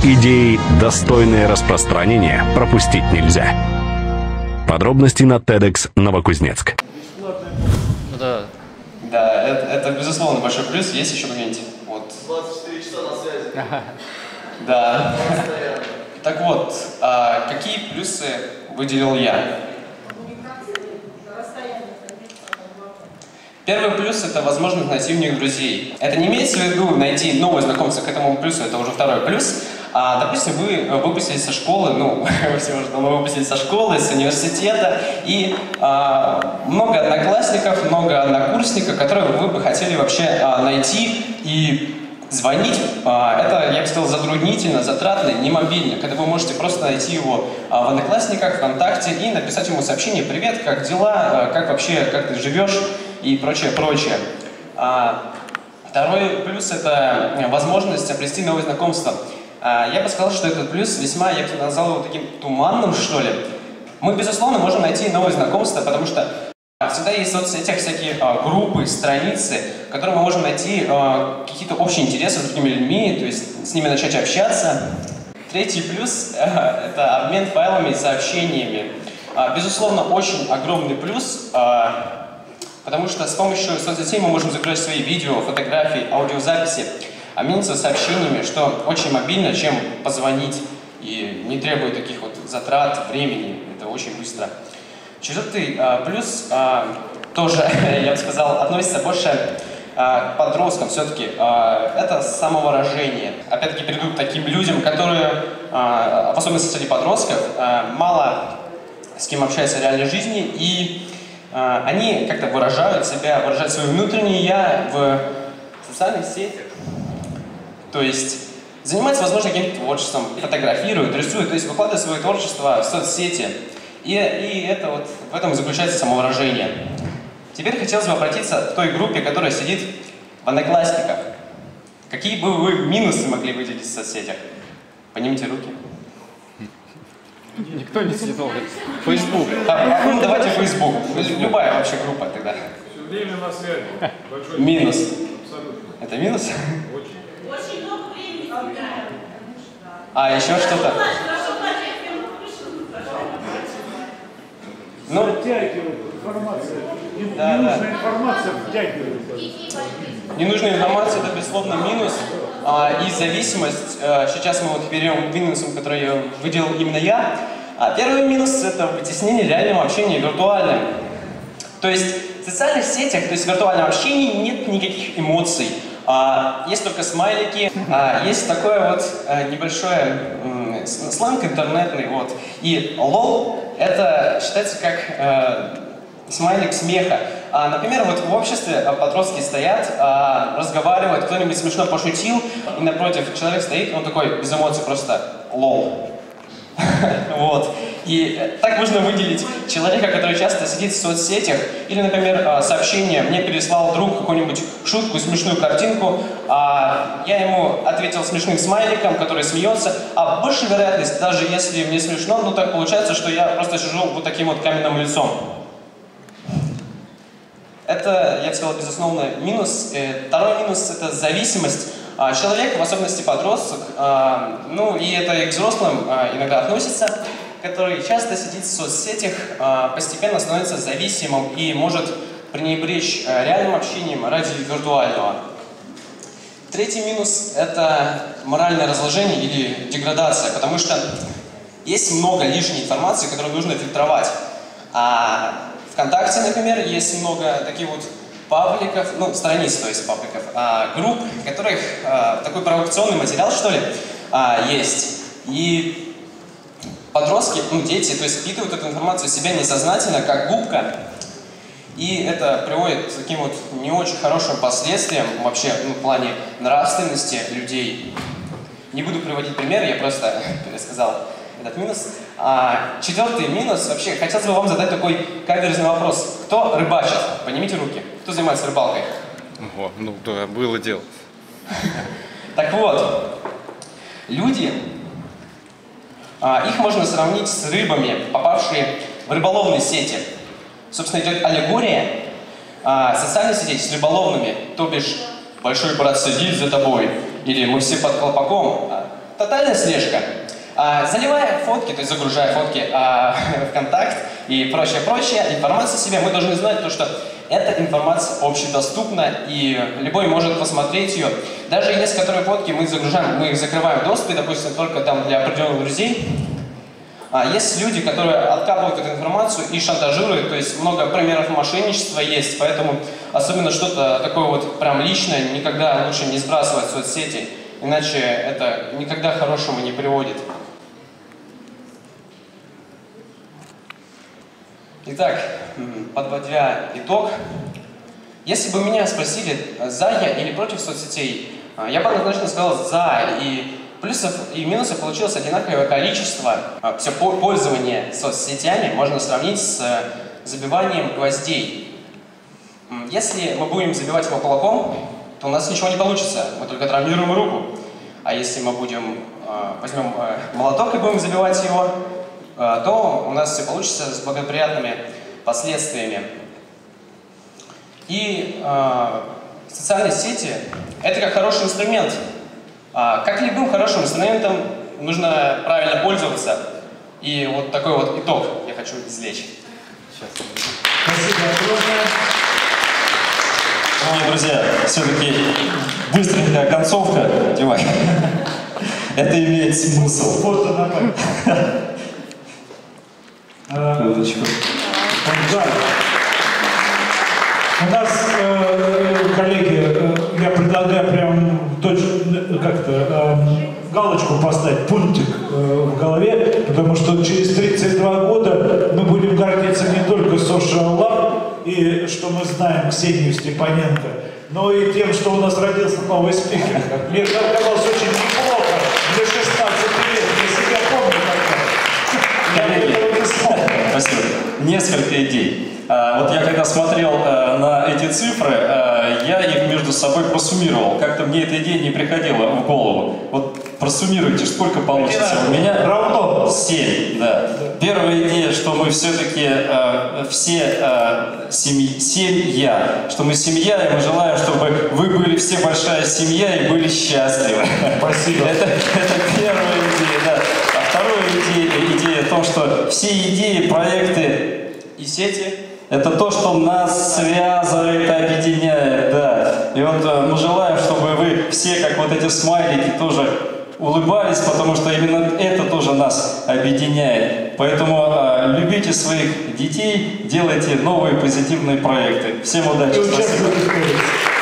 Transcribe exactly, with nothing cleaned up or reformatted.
Идеи, достойные распространения, пропустить нельзя. Подробности на TEDx Новокузнецк. Да. Да, это, это безусловно большой плюс. Есть еще моменте. Вот. двадцать четыре часа на связи. Да. Так вот, а какие плюсы выделил я? Первый плюс – это возможность найти у них друзей. Это не имеется в виду найти новое знакомство, к этому плюсу это уже второй плюс. А, допустим, вы выпустились со школы, ну, вы все уже давно выпустились со школы, с университета, и а, много одноклассников, много однокурсников, которые вы бы хотели вообще а, найти и звонить. А, это, я бы сказал, затруднительно, затратно, не мобильно, когда вы можете просто найти его а, в Одноклассниках, ВКонтакте и написать ему сообщение: «Привет, как дела, а, как вообще, как ты живешь?» и прочее, прочее. А, второй плюс – это возможность обрести новые знакомства. А, я бы сказал, что этот плюс весьма, я бы назвал его таким туманным, что ли. Мы, безусловно, можем найти новые знакомства, потому что всегда есть в соцсетях всякие а, группы, страницы, в которых мы можем найти а, какие-то общие интересы с другими людьми, то есть с ними начать общаться. Третий плюс а, – это обмен файлами и сообщениями. А, безусловно, очень огромный плюс, а, потому что с помощью соцсетей мы можем загружать свои видео, фотографии, аудиозаписи, обмениваться сообщениями, что очень мобильно, чем позвонить, и не требует таких вот затрат, времени, это очень быстро. Четвертый а, плюс а, тоже, я бы сказал, относится больше а, к подросткам все-таки. А, это самовыражение. Опять-таки перейду к таким людям, которые, а, в особенности среди подростков, а, мало с кем общаются в реальной жизни, и а, они как-то выражают себя, выражают свое внутреннее «я» в социальных сетях. То есть занимаются, возможно, каким-то творчеством, фотографируют, рисуют, то есть выкладывают свое творчество в соцсети. И, и это вот, в этом и заключается самовыражение. Теперь хотелось бы обратиться к той группе, которая сидит в Одноклассниках. Какие бы вы минусы могли выделить в соцсетях? Поднимите руки. Никто не сидит. Facebook. А, ну, давайте Facebook. Любая вообще группа тогда. Все время на связи. Большой Минус. Абсолютно. Это минус? Очень. Очень много времени забирает. А, еще что-то? Ну, Втягивает информация. Да, Ненужная да. информация втягивает. Ненужная информация – это, безусловно, минус. А, и зависимость, а, сейчас мы вот берем минусом, который я выделил именно я. А первый минус – это вытеснение реального общения виртуальным. То есть в социальных сетях, то есть в виртуальном общении нет никаких эмоций. А, есть только смайлики, а, есть такое вот а, небольшое м, сленг интернетный, вот. И лол – это считается как а, смайлик смеха. А, например, вот в обществе подростки стоят, а, разговаривают, кто-нибудь смешно пошутил, и напротив человек стоит, он такой без эмоций просто лол. Вот. И так можно выделить человека, который часто сидит в соцсетях, или, например, сообщение: мне переслал друг какую-нибудь шутку, смешную картинку, а я ему ответил смешным смайликом, который смеется, а большая вероятность, даже если мне смешно, ну так получается, что я просто сижу вот таким вот каменным лицом. Это, я бы сказал, безусловно, минус. Второй минус – это зависимость. Человек, в особенности подросток, ну и это и к взрослым иногда относится, который часто сидит в соцсетях, постепенно становится зависимым и может пренебречь реальным общением ради виртуального. Третий минус – это моральное разложение или деградация, потому что есть много лишней информации, которую нужно фильтровать. А ВКонтакте, например, есть много таких вот пабликов, ну, страниц, то есть пабликов, а, групп, в которых а, такой провокационный материал, что ли, а, есть. И подростки, ну, дети, то есть впитывают эту информацию в себя несознательно, как губка. И это приводит к таким вот не очень хорошим последствиям вообще, ну, в плане нравственности людей. Не буду приводить примеры, я просто пересказал этот минус. А, четвертый минус, вообще, хотелось бы вам задать такой каверзный вопрос. Кто рыбачит? Поднимите руки. Кто занимается рыбалкой? О, ну да, было дело. Так вот, люди, а, их можно сравнить с рыбами, попавшие в рыболовные сети. Собственно, идет аллегория а, социальных сетей с рыболовными, то бишь большой брат сидит за тобой, или мы все под колпаком. тотальная слежка. А, заливая фотки, то есть загружая фотки а, в контакт и прочее, прочее, информацию о себе, мы должны знать то, что эта информация общедоступна, и любой может посмотреть ее. Даже если которые фотки мы загружаем, мы их закрываем в доступе, допустим, только там для определенных друзей. А есть люди, которые откапывают эту информацию и шантажируют, то есть много примеров мошенничества есть, поэтому особенно что-то такое вот прям личное никогда лучше не сбрасывать в соцсети, иначе это никогда к хорошему не приводит. Итак, подводя итог, если бы меня спросили, за я или против соцсетей, я бы однозначно сказал за, и плюсов и минусов получилось одинаковое количество. Все пользование соцсетями можно сравнить с забиванием гвоздей. Если мы будем забивать его кулаком, то у нас ничего не получится, мы только травмируем руку. А если мы будем, возьмем молоток и будем забивать его, то у нас все получится с благоприятными последствиями. И э, социальные сети – это как хороший инструмент. А, как любым хорошим инструментом нужно правильно пользоваться. И вот такой вот итог я хочу извлечь. Сейчас. Спасибо огромное. Мои друзья, все-таки быстренькая концовка, Димай. Это имеет смысл. Фото на память. У нас, э, коллеги, э, я предлагаю прям точно как-то э, галочку поставить, пунктик э, в голове, потому что через тридцать два года мы будем гордиться не только Social Lab и что мы знаем Ксению Степаненко, но и тем, что у нас родился новый спикер. Мне казалось очень неплохо для шестнадцати лет, я себя помню тогда. Спасибо. Несколько идей. Вот я когда смотрел на эти цифры, я их между собой просуммировал. Как-то мне эта идея не приходила в голову. Вот просуммируйте, сколько получится. У меня равно семь. Да. Первая идея, что мы все-таки все семья, что мы семья, и мы желаем, чтобы вы были все большая семья и были счастливы. Спасибо. Это, это первая идея, да. А вторая идея, идея в том, что все идеи, проекты и сети — это то, что нас связывает, объединяет, да. И вот э, мы желаем, чтобы вы все, как вот эти смайлики, тоже улыбались, потому что именно это тоже нас объединяет. Поэтому э, любите своих детей, делайте новые позитивные проекты. Всем удачи, спасибо.